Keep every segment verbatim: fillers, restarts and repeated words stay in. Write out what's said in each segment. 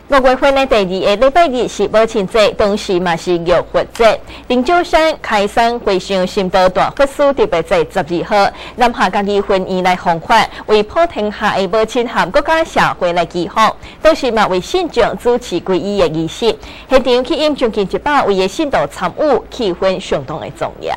五月份的第二个礼拜日是母亲节，同时嘛是育佛节。灵鹫山开山回向心道大佛寺特别在十二号，南下家己婚姻来奉还，为普天下的母亲和国家社会来祈福，同时嘛为信众主持皈依的仪式。现场去引将近一百位的信徒参与，气氛相当的重要。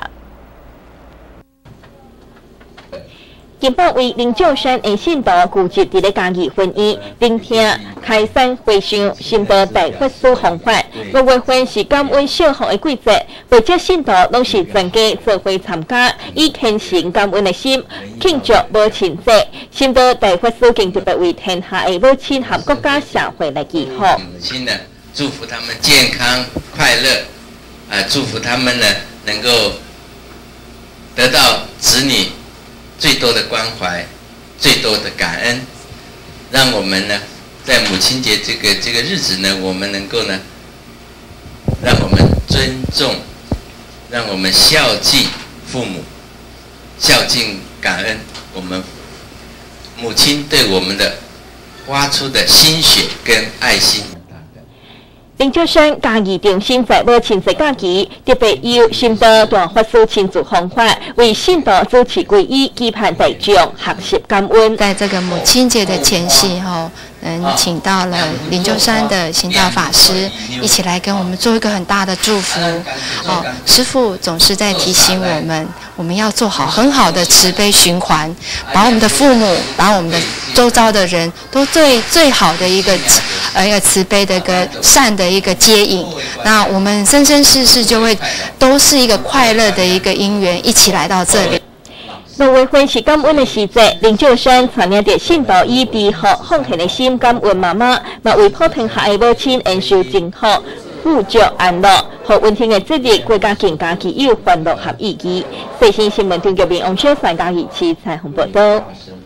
今摆为灵鹫山的信徒聚集伫咧家己婚姻，聆听开山回向心道大佛寺奉还。五月份是感恩孝福的季节，或者信徒拢是全家做伙参加，以虔诚感恩的心庆祝母亲节。心道大佛寺更特别为天下的母亲和国家社会来祈福。 母亲呢，祝福他们健康快乐，啊，祝福他们呢能够得到子女最多的关怀，最多的感恩，让我们呢，在母亲节这个这个日子呢，我们能够呢，让我们尊重，让我们孝敬父母，孝敬感恩我们母亲对我们的花出的心血跟爱心。 灵鹫山嘉义中心在母亲节假期，特别由心道大佛寺亲自奉还，为信徒主持皈依，期盼大众学习感恩。 在这个母亲节的前夕，哈，嗯，请到了灵鹫山的行道法师一起来跟我们做一个很大的祝福。哦，师父总是在提醒我们，我们要做好很好的慈悲循环，把我们的父母，把我们的周遭的人都最最好的一个呃一个慈悲的一个善的一个接引，那我们生生世世就会都是一个快乐的一个因缘，一起来到这里。 五月份是感恩的时节，灵鹫山传领着信徒以悲和奉献的心感恩妈妈，嘛为普天下的母亲延寿静好、富足安乐，和温馨的节日，国家更加具有欢乐和意义。最新新闻听这边王小凡嘉义市采访报道。